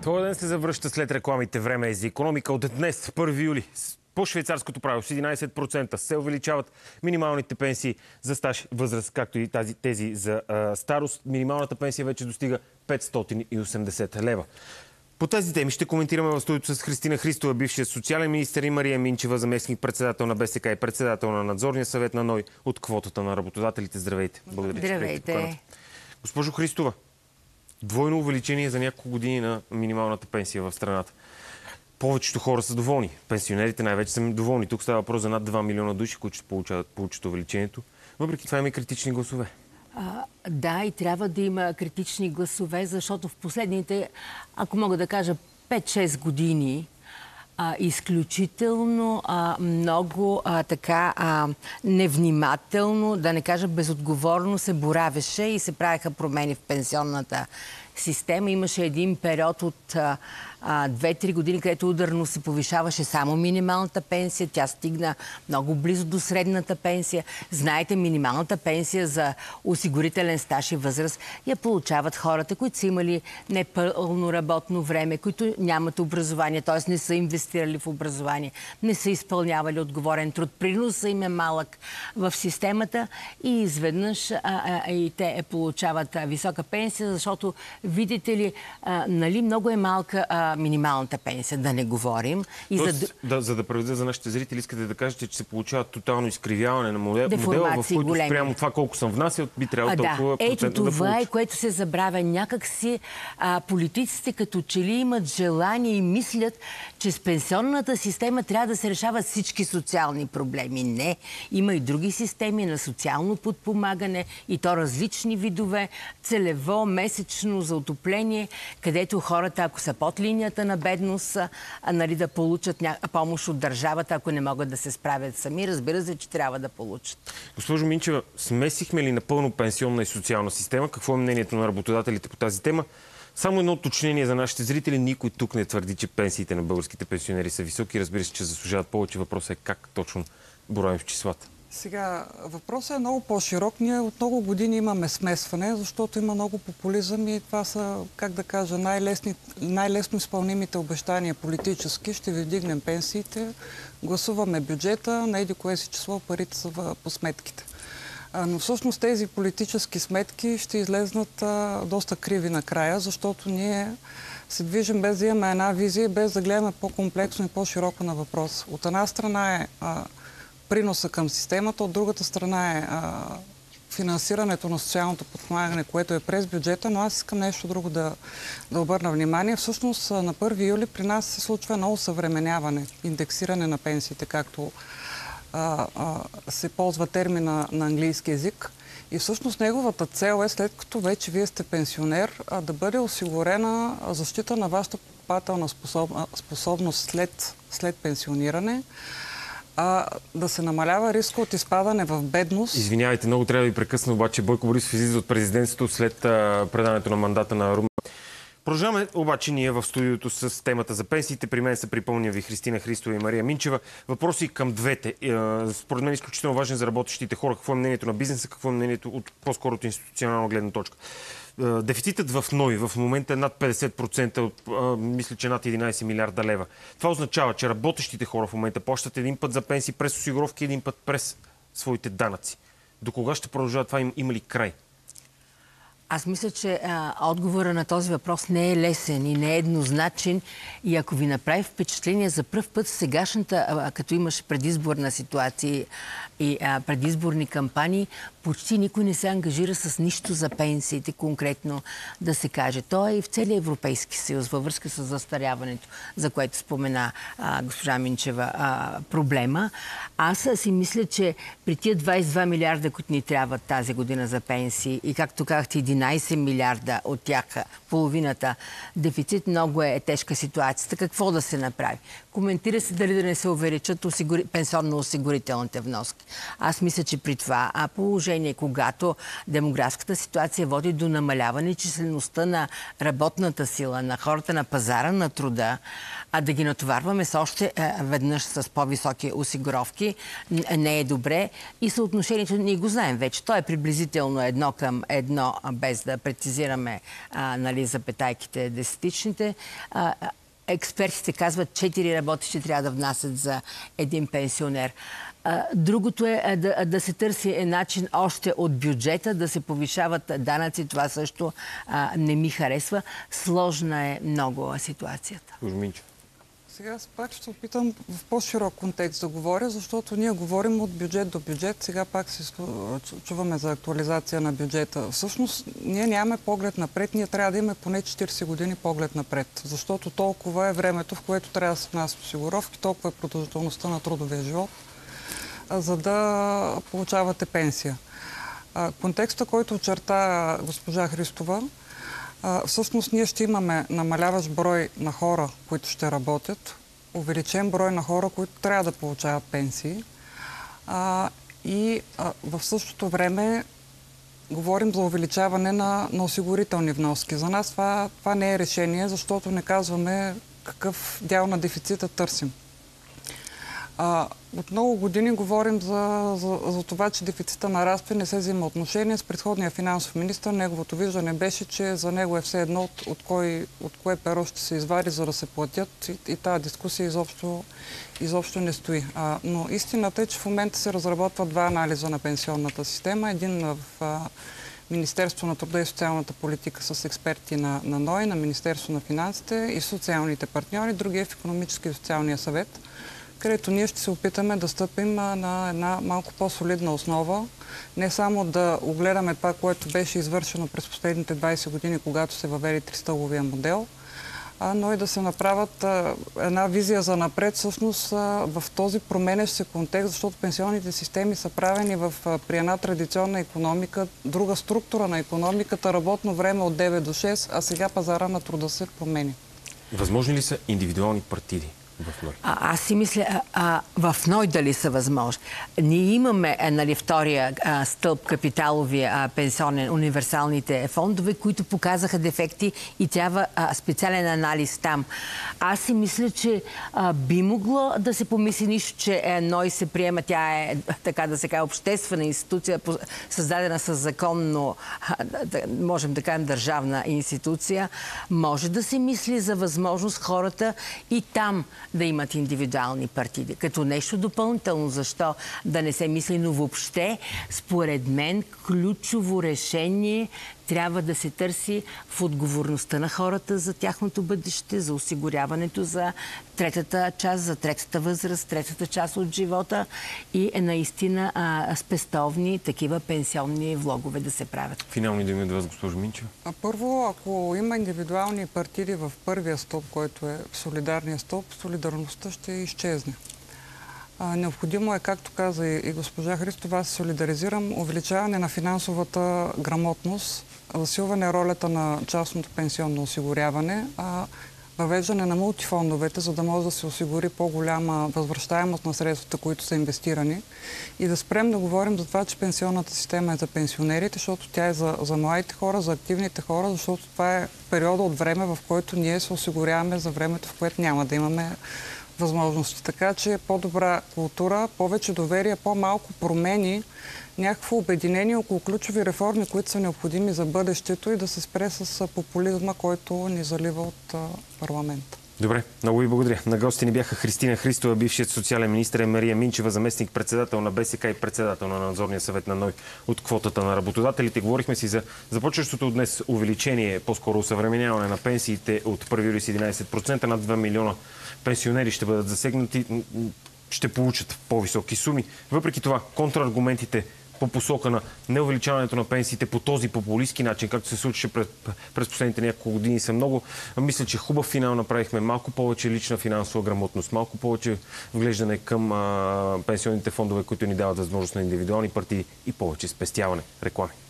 Този ден се завръща след рекламите. Време е за икономика. От днес, 1 юли, по швейцарското правило с 11% се увеличават минималните пенсии за стаж и възраст, както и тези за старост. Минималната пенсия вече достига 580 лева. По тези теми ще коментираме в студиото с Христина Христова, бившия социален министър, и Мария Минчева, заместник-председател на БСК и председател на надзорния съвет на НОИ от квотата на работодателите. Здравейте! Благодаря. Здравейте! Госпожо Христова, двойно увеличение за няколко години на минималната пенсия в страната. Повечето хора са доволни. Пенсионерите най-вече са доволни. Тук става въпрос за над 2 милиона души, които ще получат увеличението. Въпреки това има и критични гласове. Да, и трябва да има критични гласове, защото в последните, ако мога да кажа, 5-6 години изключително много невнимателно, да не кажа безотговорно, се боравеше и се правеха промени в пенсионната система. Имаше един период от 2-3 години, където ударно се повишаваше само минималната пенсия. Тя стигна много близо до средната пенсия. Знаете, минималната пенсия за осигурителен стаж и възраст я получават хората, които са имали непълно работно време, които нямат образование, т.е. не са инвестирали в образование, не са изпълнявали отговорен труд. Приносът им е малък в системата и изведнъж и те получават висока пенсия, защото, видите ли, много е малка минималната пенсия, да не говорим. За да преведа за нашите зрители, искате да кажете, че се получава тотално изкривяване на модела, в който спрямо това колко съм внасял, би трябвало толкова процентно да получа. Това е, което се забравя. Някак си политиците като че ли имат желание и мислят, че с пенсионната система трябва да се решават всички социални проблеми. Не. Има и други системи на социално подпомагане, и то различни видове, целево, месечно, за отопление, където хората, ако са под линията на бедност, да получат помощ от държавата, ако не могат да се справят сами. Разбира се, че трябва да получат. Госпожо Минчева, смесихме ли напълно пенсионна и социална система? Какво е мнението на работодателите по тази тема? Само едно уточнение за нашите зрители. Никой тук не твърди, че пенсиите на българските пенсионери са високи. Разбира се, че заслужават повече. Въпросът е как точно боравим в числата. Сега, въпросът е много по-широк. Ние от много години имаме смесване, защото има много популизъм и това са, как да кажа, най-лесно изпълнимите обещания политически. Ще ви вдигнем пенсиите, гласуваме бюджета, на еди кое си число парите са по сметките. Но всъщност тези политически сметки ще излезнат доста криви накрая, защото ние се движим без да имаме една визия, без да гледаме по-комплексно и по-широко на въпрос. От една страна е приноса към системата, от другата страна е финансирането на социалното подпомагане, което е през бюджета, но аз искам нещо друго да обърна внимание. Всъщност на 1 юли при нас се случва едно осъвременяване, индексиране на пенсиите, както се ползва термина на английски език. И всъщност неговата цел е, след като вече вие сте пенсионер, да бъде осигурена защита на вашата покупателна способност след пенсиониране, да се намалява риска от изпадане в бедност. Извинявайте, много трябва да ви прекъсна, обаче Бойко Борисов излиза от президентството след предаването на мандата на Румен. Продължаваме обаче ние в студиото с темата за пенсиите. При мен са, припомня ви, Христина Христова и Мария Минчева. Въпроси към двете. Според мен изключително важен за работещите хора. Какво е мнението на бизнеса, какво е мнението от по-скоро от институционална гледна точка. Дефицитът в НОИ в момента е над 50%, мисля, че над 11 милиарда лева. Това означава, че работещите хора в момента плащат един път за пенсии през осигуровки, един път през своите данъци. До кога ще продължава това? Има ли край? Аз мисля, че отговора на този въпрос не е лесен и не е еднозначен. И ако ви направи впечатление за пръв път сегашната, като имаше предизборна ситуация и предизборни кампании, почти никой не се ангажира с нищо за пенсиите, конкретно да се каже. То е и в целия Европейски съюз, във връзка с застаряването, за което спомена госпожа Минчева проблема. Аз си мисля, че при тия 22 милиарда, които ни трябват тази година за пенсии и, както казахте, 11 милиарда от тях, половината дефицит, много е тежка ситуацията. Какво да се направи? Коментира се дали да не се увеличат пенсионно-осигурителните вноски. Аз мисля, че при това положение, когато демографската ситуация води до намаляване числеността на работната сила, на хората на пазара на труда, да ги натоварваме с още веднъж с по-високи осигуровки, не е добре. И съотношението, ние го знаем вече, то е приблизително 1 към 1 без да прецизираме запетайките десетичните. Експертите казват, 4 работещи трябва да внасят за един пенсионер. Другото е да се търси начин още от бюджета, да се повишават данъци. Това също не ми харесва. Сложна е много ситуацията. Сега аз пак ще опитам в по-широк контекст да говоря, защото ние говорим от бюджет до бюджет. Сега пак се чуваме за актуализация на бюджета. Всъщност, ние нямаме поглед напред. Ние трябва да имаме поне 40 години поглед напред. Защото толкова е времето, в което трябва да се внасят осигуровки, толкова е продължителността на трудовия живот, за да получавате пенсия. Контекста, който очерта госпожа Христова, всъщност ние ще имаме намаляващ брой на хора, които ще работят, увеличен брой на хора, които трябва да получават пенсии и в същото време говорим за увеличаване на осигурителни вноски. За нас това не е решение, защото не казваме какъв дял на дефицита търсим. От много години говорим за това, че дефицита нараства и не се взима отношение. С предходния финансов министър неговото виждане беше, че за него е все едно от кое перо ще се извади, за да се платят, и тази дискусия изобщо не стои. Но истината е, че в момента се разработват два анализа на пенсионната система. Един в Министерство на труда и социалната политика с експерти на НОИ, на Министерство на финансите и социалните партньори, другия в Икономически и социалния съвет, където ние ще се опитаме да стъпим на една малко по-солидна основа. Не само да огледаме това, което беше извършено през последните 20 години, когато се въведе тристълбовия модел, но и да се направят една визия за напред, всъщност в този променящ се контекст, защото пенсионните системи са правени при една традиционна икономика, друга структура на икономиката, работно време от 9 до 6, а сега пазара на труда се промени. Възможни ли са индивидуални партиди в НОИ? Аз си мисля, в НОИ дали са възможни. Ние имаме втория стълб капиталовия пенсионен, универсалните фондове, които показаха дефекти и трябва специален анализ там. Аз си мисля, че би могло да се помисли, нищо, че НОИ се приема, тя е, така да се каже, обществена институция, създадена с законно, можем да кажем, държавна институция. Може да се мисли за възможност хората и там да имат индивидуални партиди. Като нещо допълнително, защо да не се мисли, но въобще, според мен, ключово решение трябва да се търси в отговорността на хората за тяхното бъдеще, за осигуряването за третата част, за третата възраст, третата част от живота и наистина спестовни такива пенсионни влогове да се правят. Финални думи от вас, госпожо Минчева. Първо, ако има индивидуални партиди в първия стълб, който е солидарния стълб, солидарността ще изчезне. Необходимо е, както каза и госпожа Христова, аз се солидаризирам, увеличаване на финансовата грамотност, засилване ролята на частното пенсионно осигуряване, въвеждане на мултифондовете, за да може да се осигури по-голяма възвръщаемост на средствата, които са инвестирани, и да спрем да говорим за това, че пенсионната система е за пенсионерите, защото тя е за младите хора, за активните хора, защото това е периода от време, в който ние се осигуряваме за времето, в което няма да имаме възможности. Така че по-добра култура, повече доверие, по-малко промени, някакво обединение около ключови реформи, които са необходими за бъдещето, и да се спре с популизма, който ни залива от парламента. Добре, много ви благодаря. На гости ни бяха Христина Христова, бившият социален министър, Мария Минчева, заместник-председател на БСК и председател на надзорния съвет на НОИ от квотата на работодателите. Говорихме си за започващото днес увеличение, по-скоро усъвременяване на пенсиите от 1 юли с 11%. Над 2 милиона пенсионери ще бъдат засегнати, ще получат по-високи суми. Въпреки това, контраргументите по посока на неувеличаването на пенсиите по този популистски начин, както се случи през последните няколко години, са много. Мисля, че хубав финал направихме. Малко повече лична финансова грамотност, малко повече вглеждане към пенсионните фондове, които ни дават възможност на индивидуални партии, и повече спестяване. Реклами.